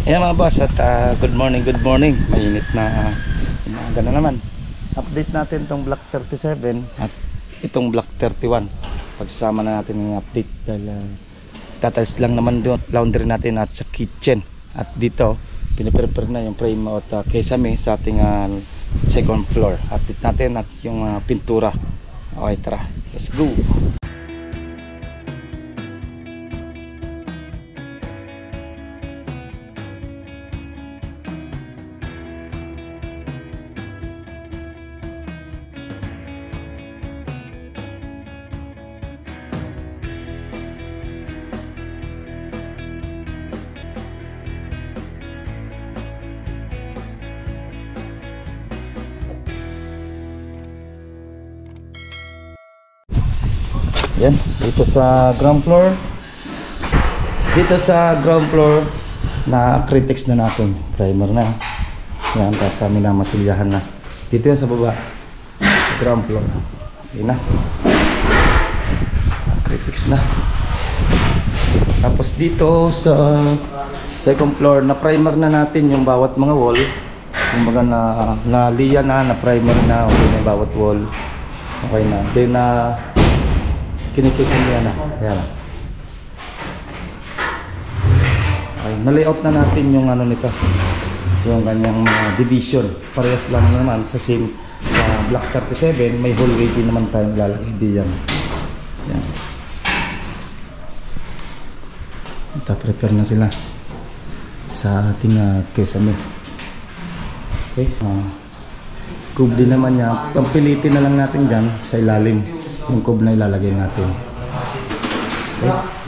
Ayan mga boss at good morning, good morning. Mainit na umaga na naman. Update natin itong Block 37 at itong Block 31. Pagsasama na natin yung update dahil tatiles lang naman doon, laundry natin at sa kitchen. At dito piniprepare na yung frame at kesame sa ating second floor. Update natin at yung pintura. Okay, tara, let's go. Yan, dito sa ground floor. Dito sa ground floor na critics na natin. Primer na. Yan, tapos minamasilyahan na. Dito yan sa baba. Ground floor. Okay na. Critics na. Tapos dito sa second floor na primer na natin yung bawat mga wall. Kumbaga na liya na primer na. Okay na yung bawat wall. Okay na. Then kinikisan niya na. Ayan. Okay, na-layout na natin yung ano nito. Yung kanyang division. Parehas lang naman sa same sa Block 37. May hallway din naman tayong lalagay diyan. Ayan. Prepare na sila sa ating kesame. Okay. Cube din naman niya. Pampilitin na lang natin dyan sa ilalim. Yung cube na ilalagay natin. Okay.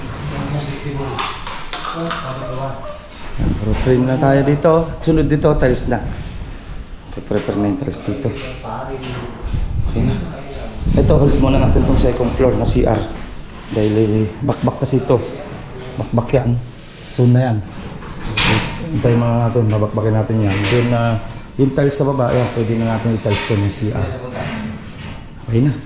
Frame na tayo dito. Sunod dito, tiles na. Prepare na yung tiles dito. Okay na. Ito, hold muna natin itong second floor na CR. Dahil bakbak kasi ito. Bakbak yan. Soon na yan. Hintayin mga natin, babakbakin natin yan. Then, yung tiles sa baba, yan, pwede na natin i-tiles ko ng CR. Okay na.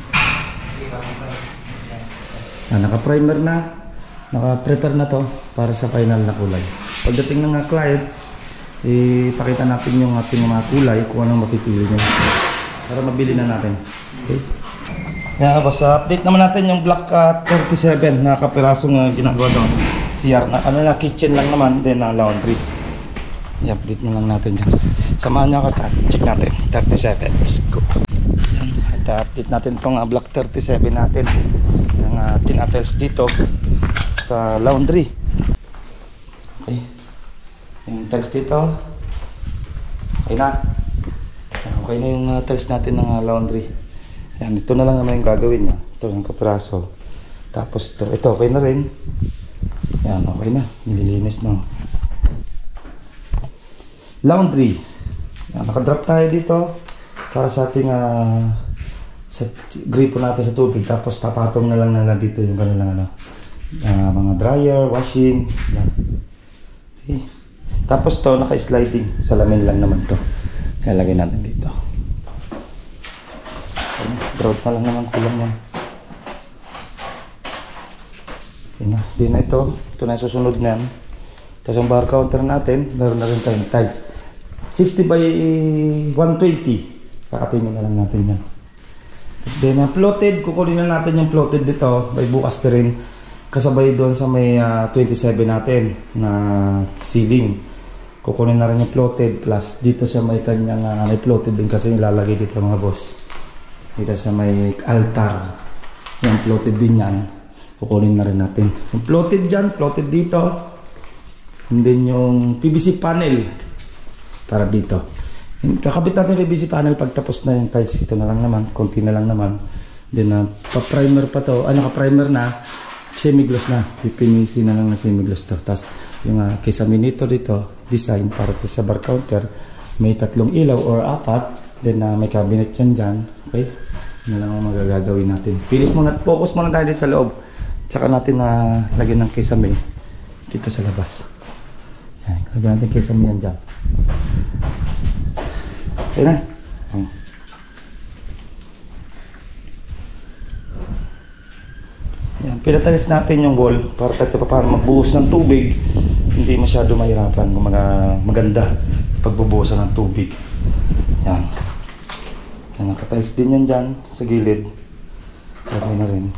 Naka-primer na, naka-prepare na to para sa final na kulay. Pagdating ng client, ipakita natin yung ating mga kulay kung anong mapipili niya para mabili na natin. Okay? Kaya boss, update naman natin yung Block 37 na kapirasong ginagawa doon. CR na, ano na, kitchen lang naman, then laundry. I-update nyo lang natin dyan. Samahan nyo ako, check natin. 37, let's go. Update natin itong Block 37 natin ng tinatiles dito sa laundry. Okay, yung tiles dito okay na. Okay na yung tiles natin ng laundry. Yan, ito na lang naman yung gagawin niya. Ito yung kapiraso. Tapos ito okay na rin. Yan, okay na, nililinis na. Laundry. Yan, nakadrop tayo dito para sa ating sa gripo natin sa tubig, tapos tapatong na lang dito yung kanilang mga dryer, washing. Yan. Okay. Tapos to naka-sliding, salamin lang naman to. Kaya lagay natin dito. Okay. Grout na lang naman, kulang yan. Okay na. Di na ito na yung susunod na yan. Tapos ang bar counter natin, meron na rin tayong tiles 60 by 120. Kakapinin na lang natin yan. Then floated, kukunin na natin yung floated dito by bukas na rin kasabay doon sa may 27 natin na ceiling. Kukunin na rin yung floated plus dito sa may kanyang may floated din kasi ilalagay dito mga boss. Dito sa may altar yung floated din yan, kukunin na rin natin yung floated dyan, floated dito, and then yung PVC panel para dito. Kakabit natin yung PVC panel pagtapos na yung tiles. Ito na lang naman, konti na lang naman. Then pa-primer pa to, naka-primer na, semi-gloss na, pipinisi na lang na semi-gloss to. Tapos yung kesame nito dito, design para sa bar counter, may 3 ilaw or 4, then may cabinet yan dyan. Okay, yun na lang ang magagawin natin. Focus muna tayo dito sa loob, tsaka natin lagyan ng kesame dito sa labas. Yan, lagyan natin kesame yan dyan. Okay na. Yan, pinatalis natin yung wall para kahit pa paano magbuhos ng tubig. hindi masyado mahirapan, maganda pagbubuhusan ng tubig. Yan. Yan, nakatiles din yan dyan sa gilid. Okay na rin.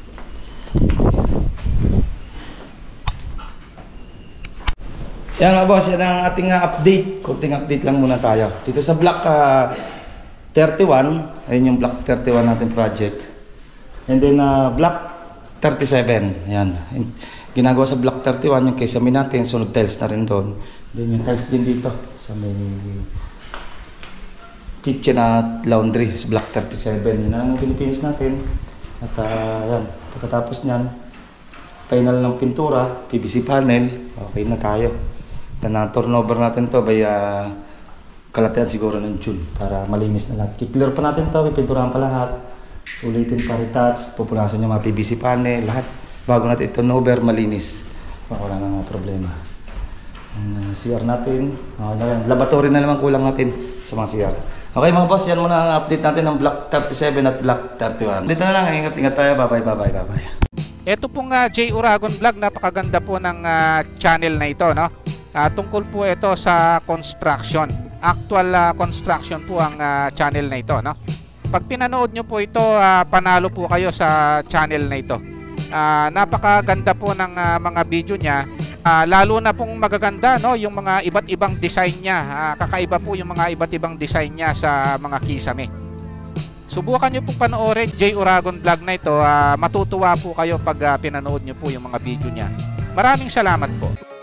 Yan mga boss, yan ang ating update. Kunting update lang muna tayo. Dito sa block 31, ayun yung block 31 natin project. And then block 37, yan. Ginagawa sa block 31 yung kesame natin, sunod tiles na rin doon. Then yung tiles din dito sa may kitchen at laundry sa block 37. Yun ang Pilipinas natin. At yan, pagkatapos nyan, final ng pintura, PVC panel, okay na tayo. Na turnover natin to by kalatian siguro ng June para malinis na lahat. Kiklear pa natin to, pipinturahan pa lahat. Ulitin pa retouch, pupunasan yung mga PVC panel, lahat. Bago natin turnover, malinis. Wala na mga problema. CR natin, laboratory na naman kulang natin sa mga CR. Okay mga boss, yan muna ang update natin ng block 37 at block 31. Dito na lang, ingat tayo, bye bye. Ito pong J Uragon Vlog, napakaganda po ng channel na ito, no? Tungkol po ito sa construction. Actual construction po ang channel na ito, no? Pag pinanood nyo po ito, panalo po kayo sa channel na ito. Napakaganda po ng mga video niya. Lalo na pong magaganda, no, yung mga iba't ibang design niya. Kakaiba po yung mga iba't ibang design niya sa mga kisame. Subukan nyo pong panoorin J Uragon Vlog na ito. Matutuwa po kayo pag pinanood nyo po yung mga video niya. Maraming salamat po.